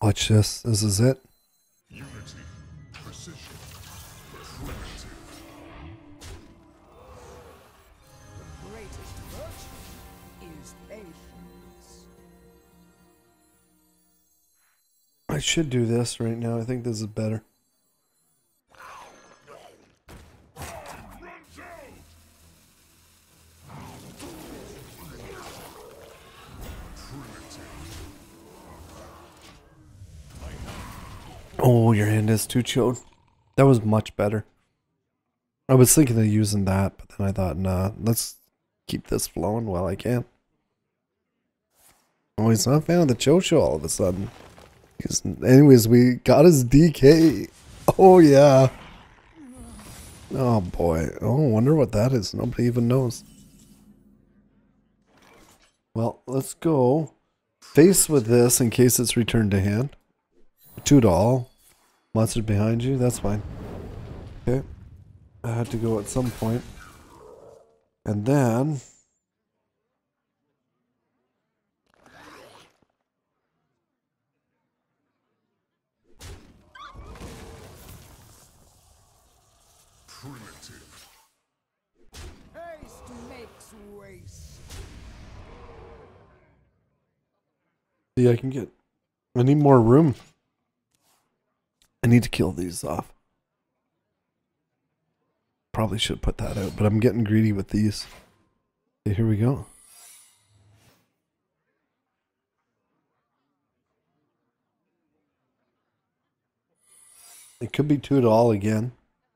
Watch this. This is it. Unity, precision, primitive. The greatest virtue is patience. I should do this right now. I think this is better. Oh, your hand is too chilled. That was much better. I was thinking of using that, but then I thought, nah, let's keep this flowing while I can. Oh, he's not a fan of the Cho-Cho all of a sudden. Anyways, we got his DK. Oh, yeah. Oh, boy. Oh, wonder what that is. Nobody even knows. Well, let's go face with this in case it's returned to hand. $2. Monster behind you. That's fine. Okay. I had to go at some point. And then... Primitive. Haste makes waste. See, I can get... I need more room. I need to kill these off. Probably should put that out, but I'm getting greedy with these. Okay, here we go. It could be $2 again.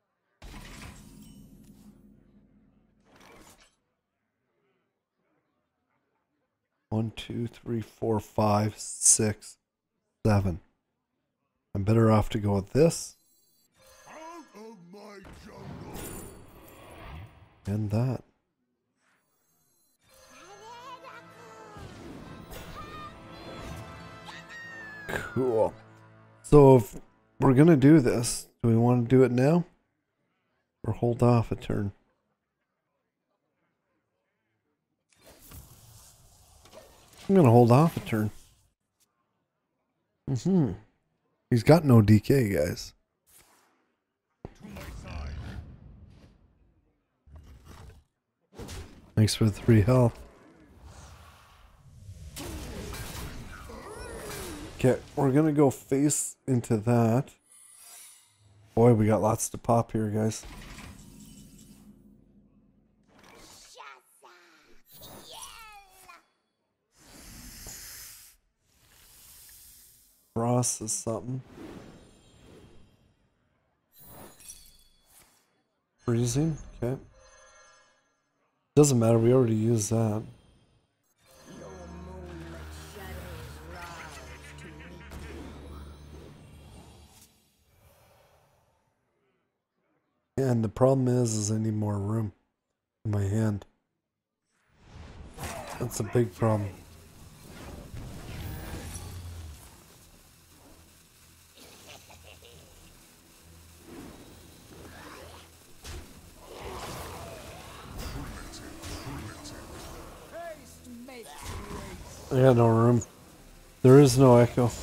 One, two, three, four, five, six, 7. I'm better off to go with this. Out of my jungle. And that. Cool. So if we're going to do this, do we want to do it now? Or hold off a turn? I'm going to hold off a turn. He's got no DK, guys. To my side. Thanks for the 3 health. Okay, we're going to go face into that. Boy, we got lots to pop here, guys. Frost is something. Freezing, okay. Doesn't matter, we already used that. Your moonlit shadows rise to meet you. And the problem is I need more room in my hand. That's a big problem. Haste makes waste. I got no room. There is no echo.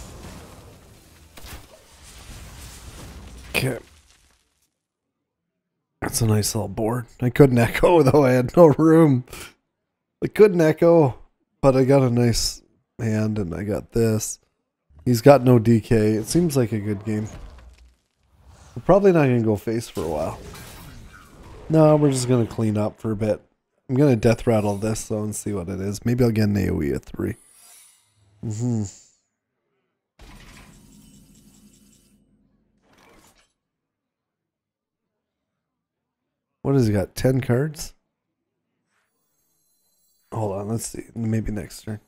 Okay. That's a nice little board. I couldn't echo though, I had no room. I couldn't echo, but I got a nice hand and I got this. He's got no DK. It seems like a good game. We're probably not going to go face for a while. No, we're just going to clean up for a bit. I'm going to death rattle this though and see what it is. Maybe I'll get an AoE at 3. What has he got? 10 cards? Hold on, let's see. Maybe next turn.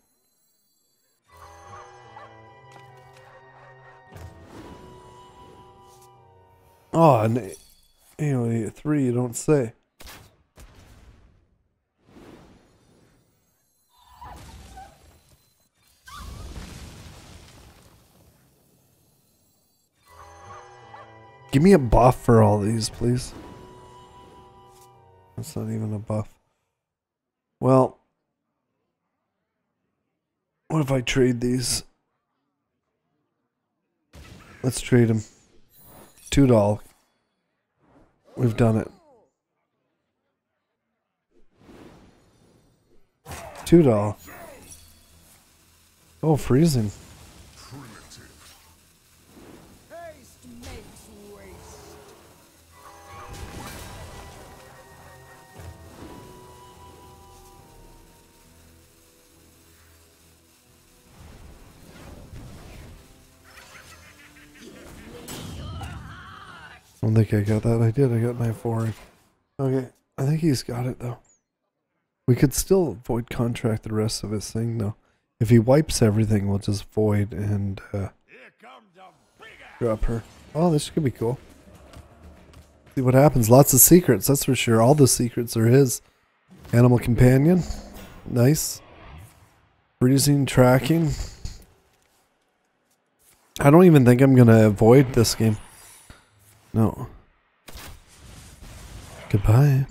Oh, an AoE at 3, you don't say. Give me a buff for all these, please. That's not even a buff. Well, what if I trade these? Let's trade him. $2. We've done it. $2. Oh, freezing. Primitive. Haste makes waste. I don't think I got that. I did. I got my forward. Okay. I think he's got it, though. We could still void contract the rest of his thing, though. If he wipes everything, we'll just void and Here comes a big ass. drop her. Oh, this could be cool. See what happens. Lots of secrets, that's for sure. All the secrets are his. Animal companion. Nice. Freezing, tracking. I don't even think I'm going to avoid this game. No. Goodbye.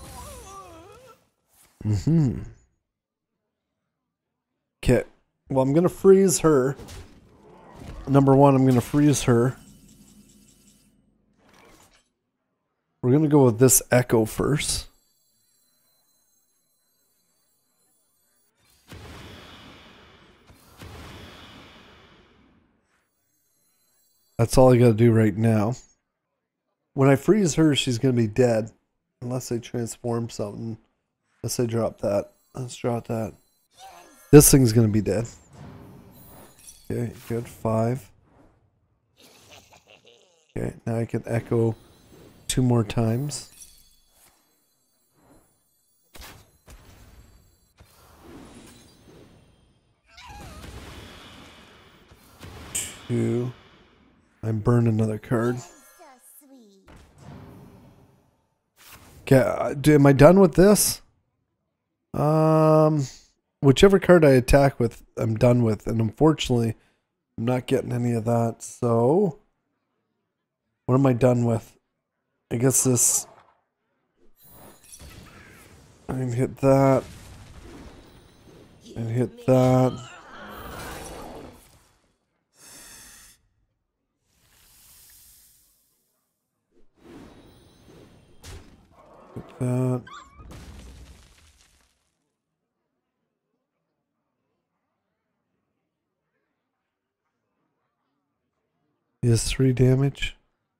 Okay. Well, I'm going to freeze her. Number one, I'm going to freeze her. We're going to go with this Echo first. That's all I got to do right now. When I freeze her, she's going to be dead. Unless I transform something. Unless I drop that. Let's drop that. This thing's going to be dead. Okay, good. 5. Okay, now I can echo 2 more times. 2. I burn another card. Okay, am I done with this? Whichever card I attack with, I'm done with. And unfortunately, I'm not getting any of that. So, what am I done with? I guess this... I can hit that. And hit that. Hit that. He has 3 damage.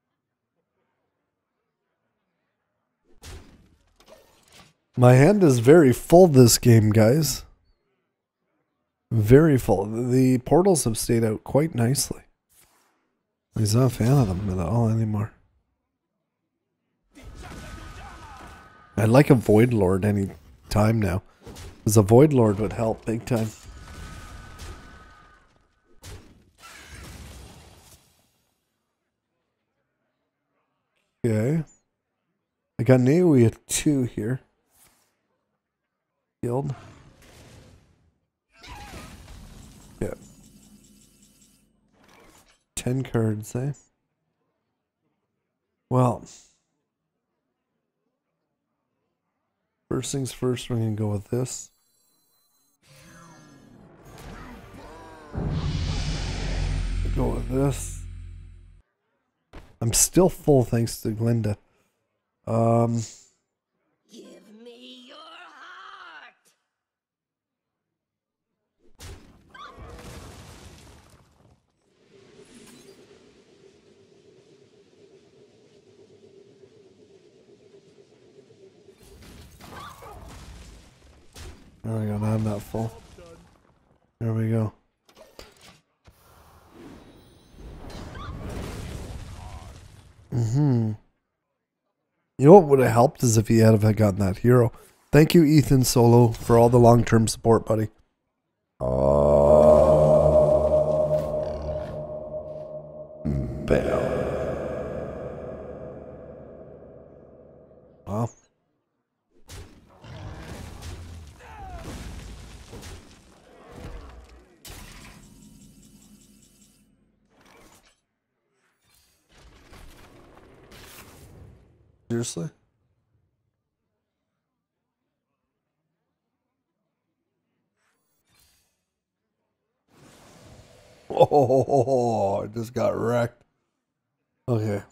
My hand is very full this game, guys. Very full. The portals have stayed out quite nicely. He's not a fan of them at all anymore. I'd like a Void Lord any time now. Because a Void Lord would help big time. Okay. I got an AoE at 2 here. Guild. Yeah. 10 cards, eh? Well. First things first, we're going to go with this. Go with this. I'm still full thanks to Glinda. Give me your heart. There we go, now I'm not full. There we go. You know what would have helped is if he had have gotten that hero. Thank you, Ethan Solo, for all the long-term support, buddy. Bam. Wow. Seriously? Oh, I just got wrecked. Okay.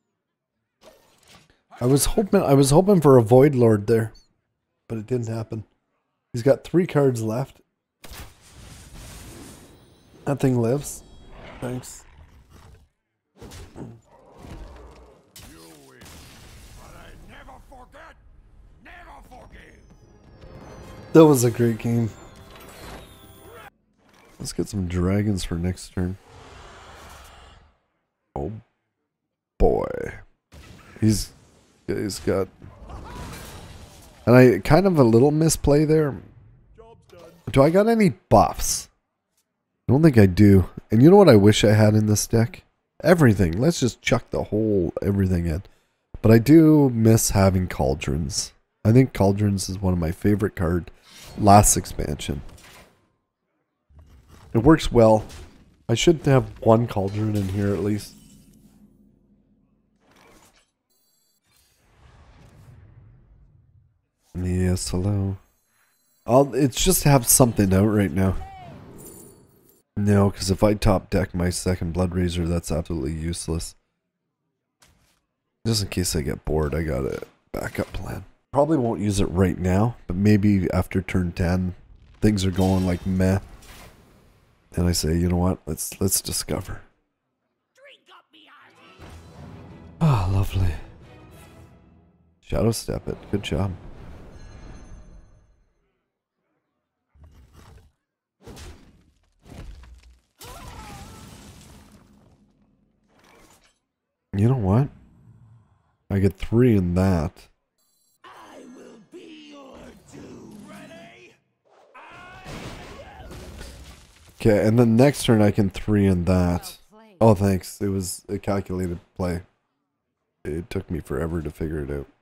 I was hoping for a Void Lord there, but it didn't happen. He's got 3 cards left. That thing lives. Thanks. You win, but I never forget, never forgive. That was a great game. Let's get some dragons for next turn. Oh boy. He's got... And I kind of a little misplay there. Do I got any buffs? I don't think I do. And you know what I wish I had in this deck? Everything. Let's just chuck the whole everything in. But I do miss having Cauldrons. I think Cauldrons is one of my favorite cards. Last expansion. It works well. I should have 1 Cauldron in here at least. Yes, hello. It's just have something out right now. No, because if I top deck my second Blood Razor, that's absolutely useless. Just in case I get bored, I got a backup plan. Probably won't use it right now, but maybe after turn 10, things are going like meh. And I say, you know what? Let's discover. Ah, oh, lovely. Shadow step it. Good job. You know what? I get 3 in that. I will be your doom. Ready? Okay, and then next turn I can 3 in that. Oh, thanks. It was a calculated play. It took me forever to figure it out.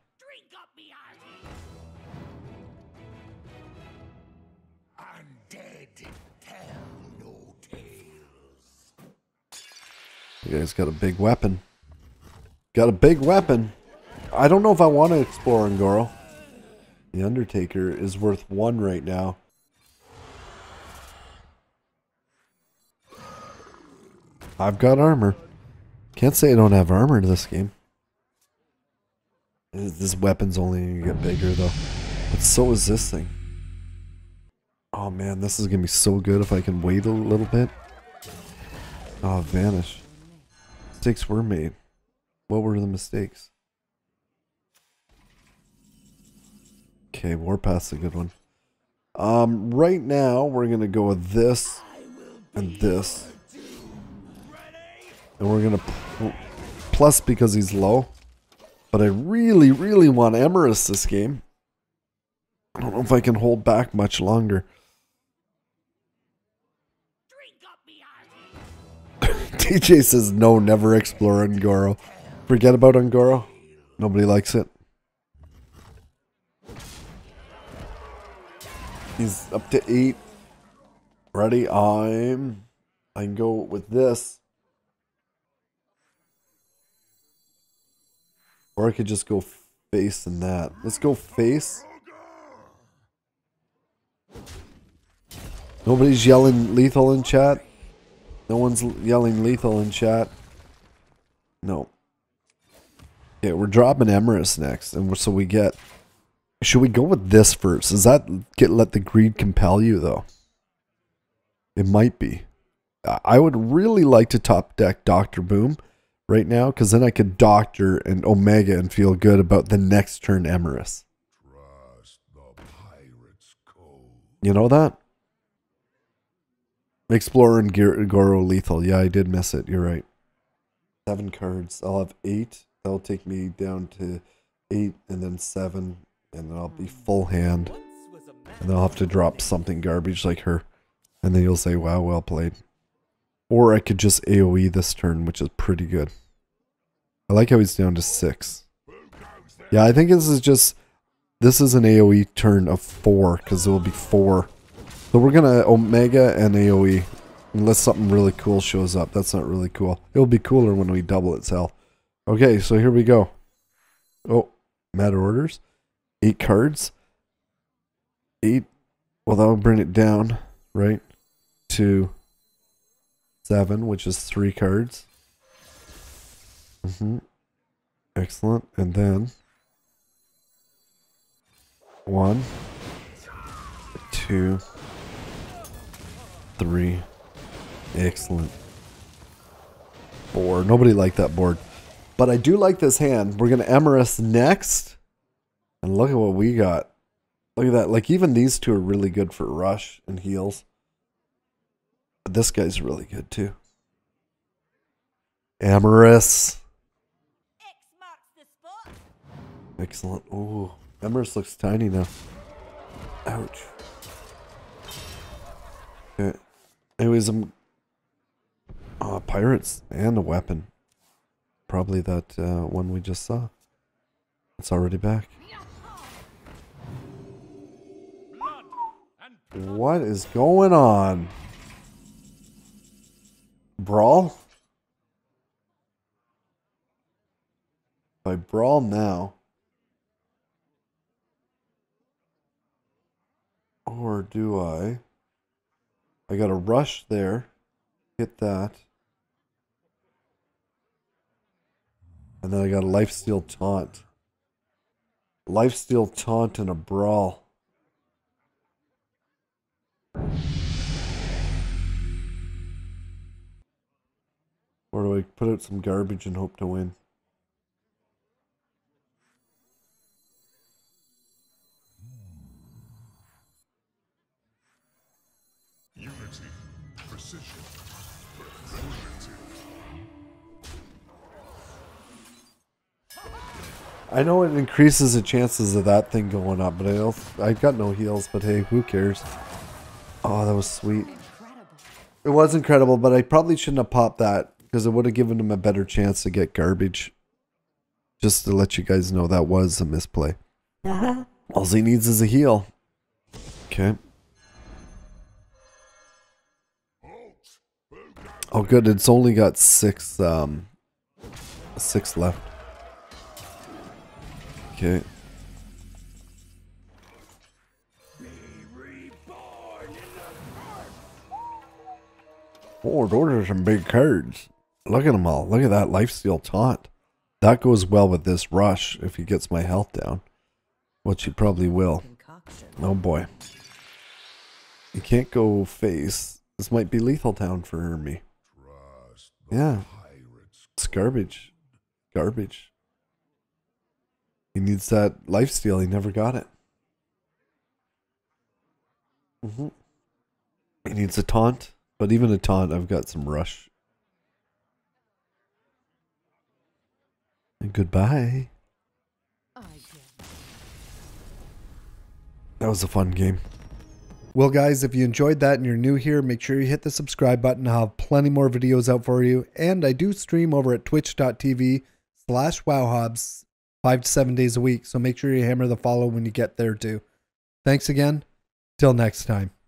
Undead tell no tales. You guys got a big weapon. Got a big weapon. I don't know if I want to explore Ngoro. The Undertaker is worth 1 right now. I've got armor. Can't say I don't have armor in this game. This weapon's only gonna get bigger though. But so is this thing. Oh man, this is gonna be so good if I can wait a little bit. Oh, vanish. Mistakes were made. What were the mistakes? Okay, Warpath's a good one. Right now we're gonna go with this and this. And we're gonna plus because he's low. But I really, really want Emerus this game. I don't know if I can hold back much longer. DJ says no, never explore Ngoro. Forget about Ngoro. Nobody likes it. He's up to 8. Ready? I can go with this. Or I could just go face in that. Let's go face. Nobody's yelling lethal in chat. No one's yelling lethal in chat. No. Okay, we're dropping Emerus next. And so we get... Should we go with this first? Does that let the greed compel you, though? It might be. I would really like to top deck Dr. Boom right now, because then I could Doctor and Omega and feel good about the next turn Emerus. Trust the pirate's code. You know that? Explorer and Goro lethal. Yeah, I did miss it. You're right. 7 cards. I'll have 8. That'll take me down to 8 and then 7. And then I'll be full hand. And then I'll have to drop something garbage like her. And then you'll say, wow, well played. Or I could just AoE this turn, which is pretty good. I like how he's down to 6. Yeah, I think this is an AoE turn of 4, because it will be 4. So we're going to Omega and AoE, unless something really cool shows up. That's not really cool. It'll be cooler when we double its health. Okay, so here we go. Oh, matter orders. 8 cards. 8. Well, that'll bring it down, right? To 7, which is 3 cards. Excellent. And then 1, 2, 3. Excellent. 4. Nobody liked that board. But I do like this hand. We're going to Emerus next. And look at what we got. Look at that. Like, even these two are really good for rush and heals. But this guy's really good, too. Emerus. X marks the spot. Excellent. Ooh. Emerus looks tiny now. Ouch. Okay. Anyways, pirates and a weapon. Probably that one we just saw. It's already back. What is going on? Brawl? If I brawl now. Or do I? I got a rush there. Hit that. And then I got a lifesteal taunt. Lifesteal taunt and a brawl. Or do I put out some garbage and hope to win? Unity, precision, I know it increases the chances of that thing going up, but I got no heals, but hey, who cares? Oh, that was sweet. It was incredible, but I probably shouldn't have popped that because it would have given him a better chance to get garbage. Just to let you guys know that was a misplay. All he needs is a heal. Okay. Oh, good. It's only got 6 left. Okay. Oh, those are some big cards. Look at them all. Look at that lifesteal taunt. That goes well with this rush if he gets my health down. Which he probably will. Oh boy. You can't go face. This might be lethal town for me. Yeah. It's garbage. Garbage. He needs that lifesteal. He never got it. He needs a taunt. But even a taunt, I've got some rush. And goodbye. That was a fun game. Well, guys, if you enjoyed that and you're new here, make sure you hit the subscribe button. I'll have plenty more videos out for you. And I do stream over at twitch.tv/Wowhobbs 5 to 7 days a week. So make sure you hammer the follow when you get there too. Thanks again. Till next time.